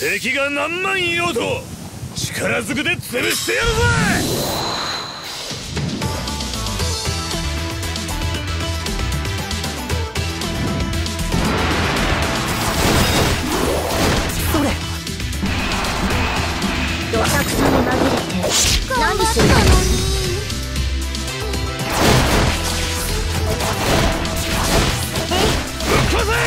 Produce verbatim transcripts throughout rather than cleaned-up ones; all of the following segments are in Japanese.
敵が何万いようと力ずくで潰してやるぜ。 それどさくさに紛れて何するの。 ぶっ壊せ。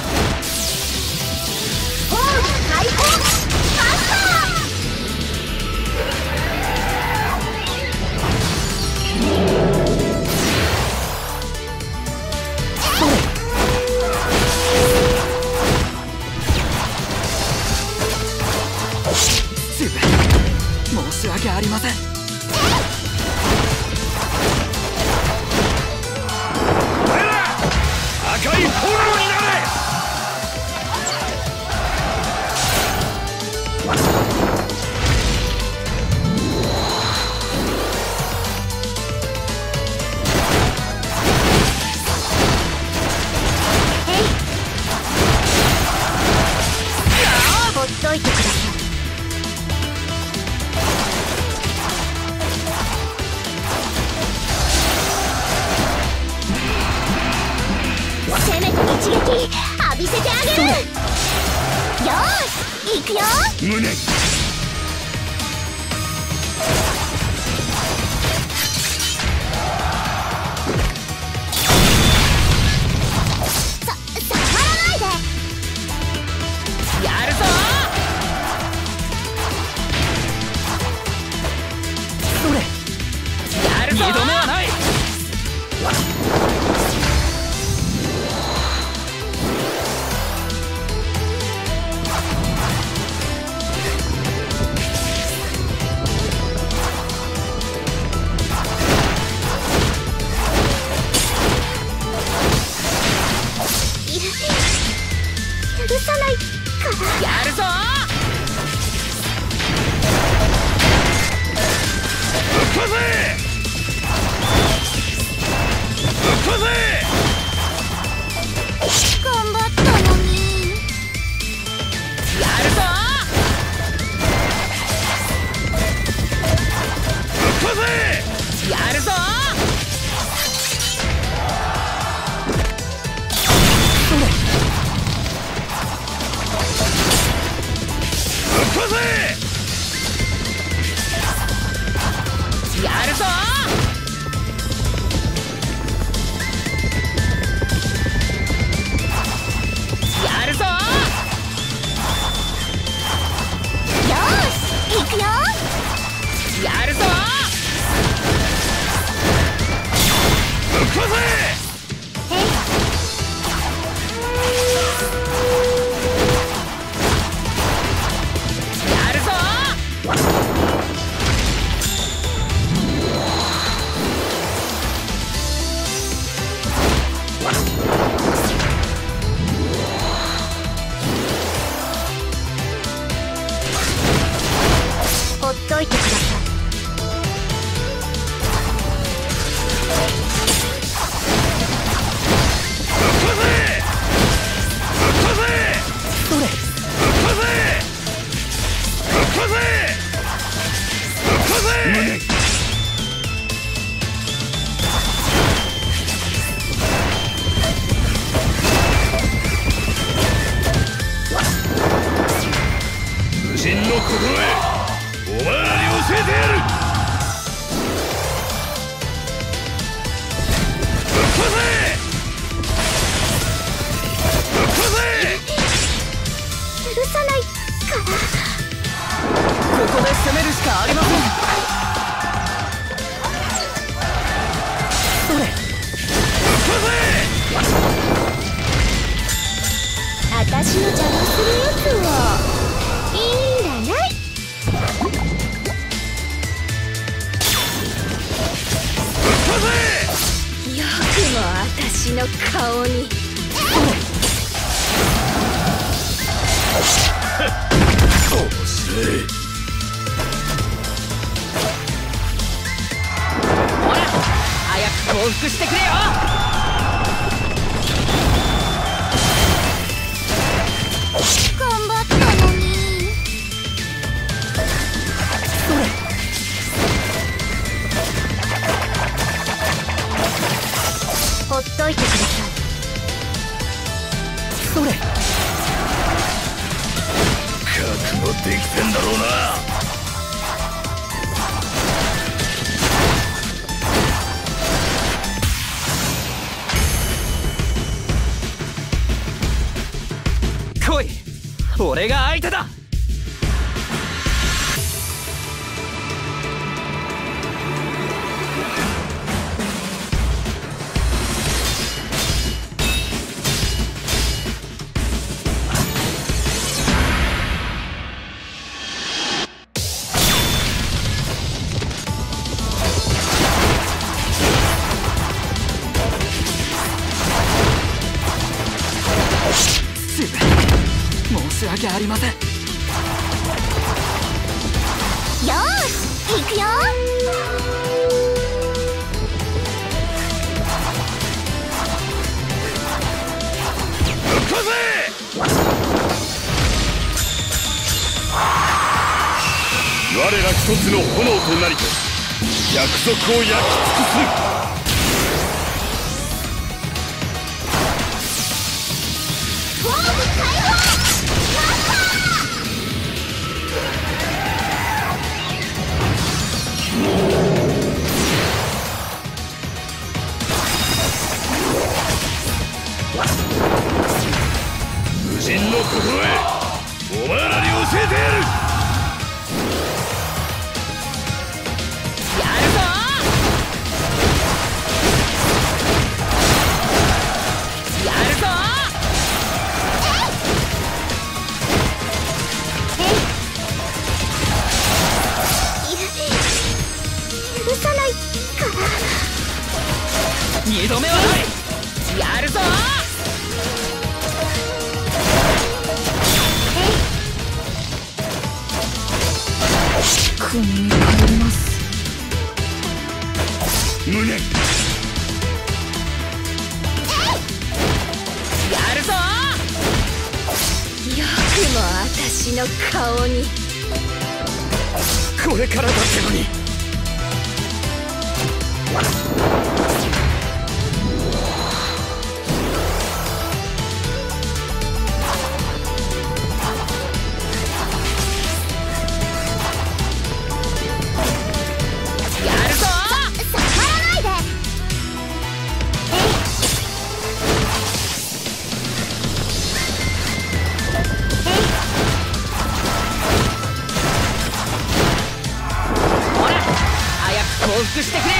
申し訳ありません。 お前ら赤い炎になれ。 ほっといてください。せめて一撃浴びせてあげる。よーし、行くよ。 胸さ、触らないで。 やるぞ。それやるぞ。二度目はない。 許さないからやるぞ。 ぶっ壊せ。ぶっ壊せ。 頑張ったのに。 やるぞ。 ぶっ壊せ。 やるぞ。 ぶっ壊せ。 やるぞ。やるぞ。 よーし、行くよ。 やるぞ。 ぶっ壊せ。 やるぞ。 ほっといてください。 無人の心得、お前らに教えてやる。ぶっ壊せ。ぶっ壊せ。 許さないから。 ここで攻めるしかありません。それぶっ壊せ。 私の邪魔するやつはいいんだない。 ぶっ壊せ。 よくも私の顔に。 面白い。 ほら早く降伏してくれよ。 頑張ったのに。 できてんだろうな。 来い、俺が相手だ。申し訳ありません。よーし、行くよ。 ぶっ壊せ。我ら一つの炎となり約束を焼き尽くす。無人の心得、お前らに教えてやる。 やるぞ。やるぞ。 許さないから。 二度目はない。やるぞ。国に帰ります。 無念。 やるぞ。 よくも私の顔に。 これからだってのに。 降伏してくれよ。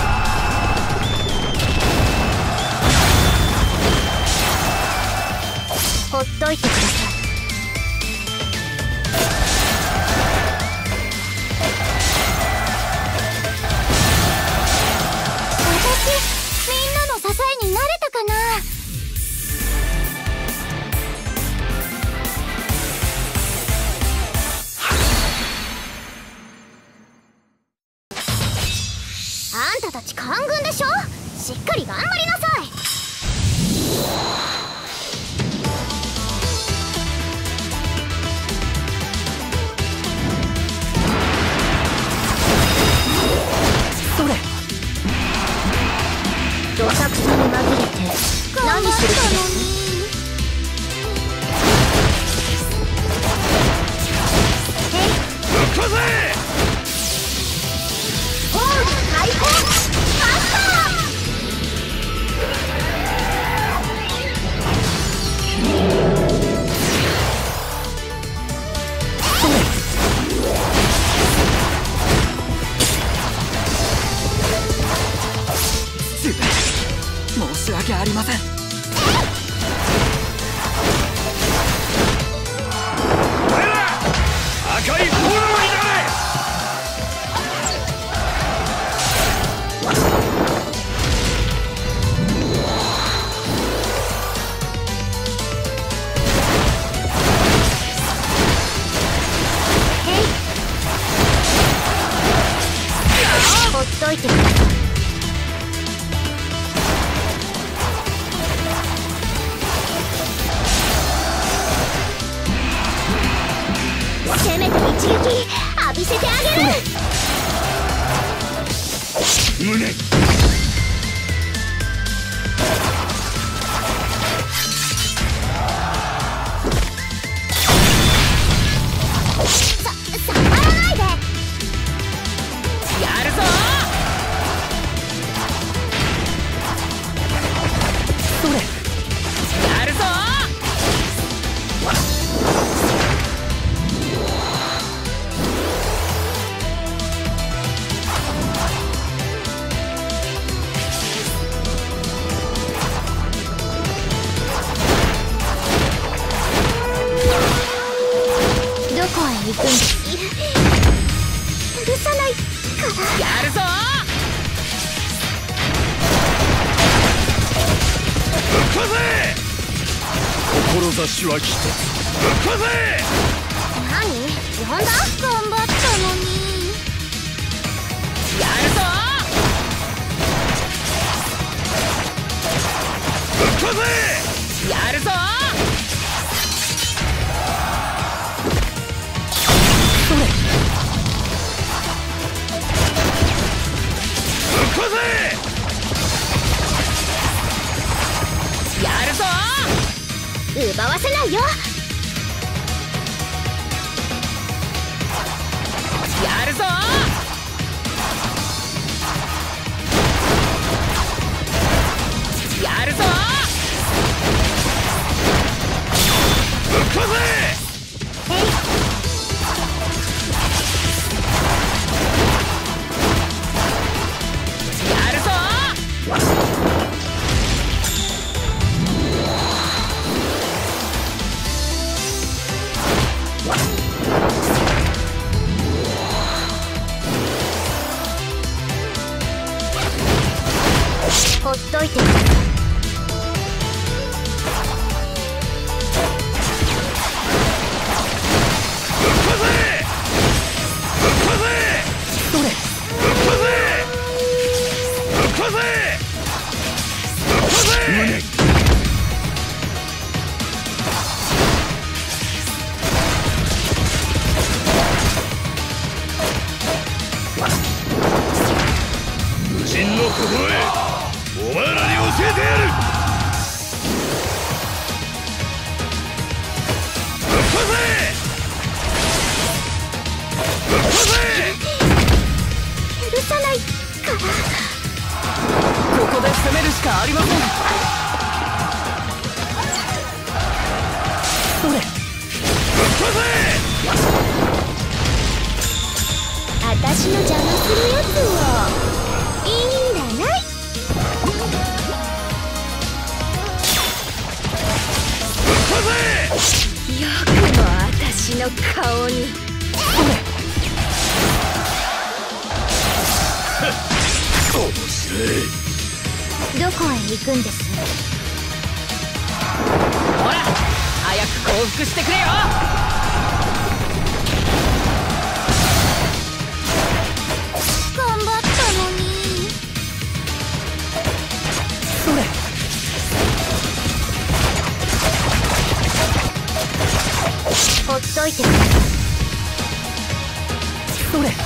ほっといてください。私、みんなの支えになれたかな。あんたたち官軍でしょ。しっかり頑張りなさい。 それどさくさに紛れて何する気です？ ぶっ壊せ。 最高！ 申し訳ありません。 お前ら赤い炎になれ。 ほっといてください。せめて一撃浴びせてあげる。 無念。 行くんです。許さないからやるぞ。 ぶっ壊せ。志は一つ。ぶっ壊せ。 何呼んだ。頑張ったのに。 やるぞ。 ぶっ壊せ。 やるぞ。それ。 ぶっ壊せ。 やるぞ。 奪わせないよ。 やるぞ。やるぞ。 ぶっ壊せ。 やるぞ。 ほっといて。 無人の心得、お前らに教えてやる。ぶっ壊せ。ぶっ壊せ。 許さないから。 ここで攻めるしかありません。それ。 ぶっ壊せ。 私の邪魔するやつをいいんだない。 ぶっ壊せ。 よくも私の顔に。 それ。 面白い。 どこへ行くんです。 ほら早く降伏してくれよ。 頑張ったのに。 それ。 ほっといて。 それ。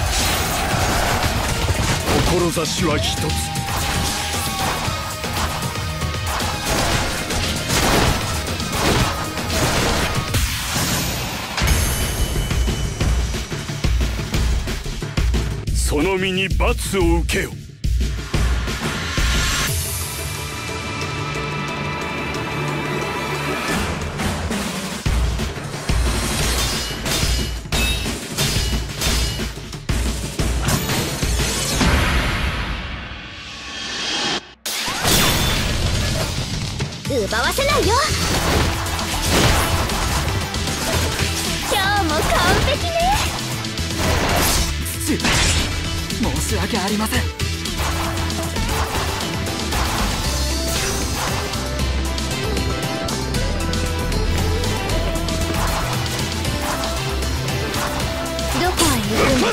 志は一つ。その身に罰を受けよ。 奪わせないよ。今日も完璧ね。 父上、申し訳ありません。 どこへ行くんです。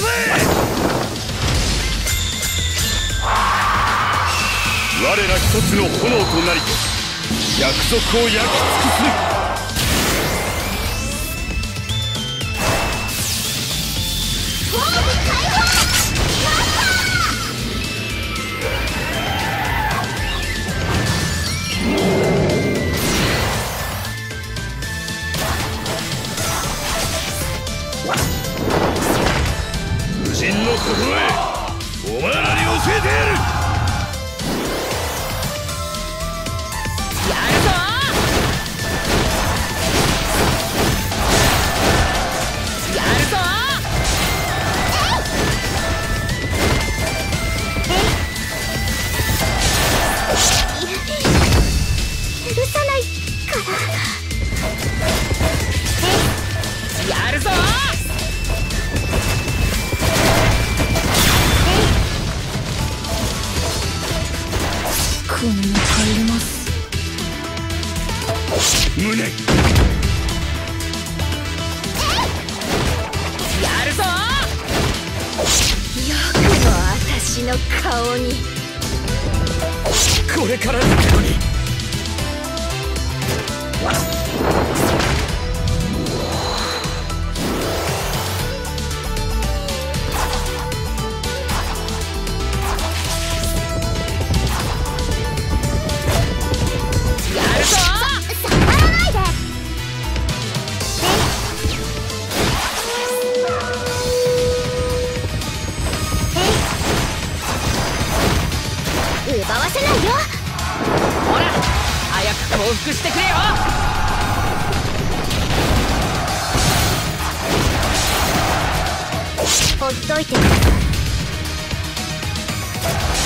我ら一つの炎となり約束を焼き尽くす。無人の心得、お前らに教えてやる。 ど胸やるぞ。 よくも私の顔に。 これからだったのに。 奪わせないよ。 ほら早く降伏してくれよ。 ほっといてください。